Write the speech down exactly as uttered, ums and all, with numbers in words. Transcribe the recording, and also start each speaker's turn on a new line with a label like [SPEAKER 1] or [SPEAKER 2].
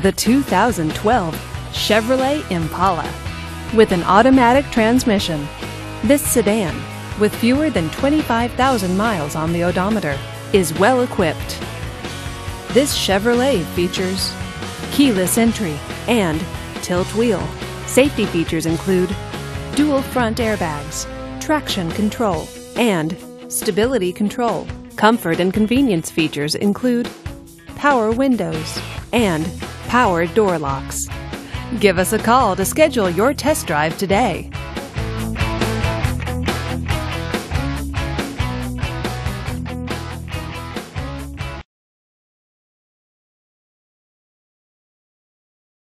[SPEAKER 1] the two thousand twelve Chevrolet Impala. With an automatic transmission, this sedan, with fewer than twenty-five thousand miles on the odometer, is well equipped. This Chevrolet features keyless entry and tilt wheel. Safety features include dual front airbags, traction control, and stability control. Comfort and convenience features include power windows and power door locks. Give us a call to schedule your test drive today.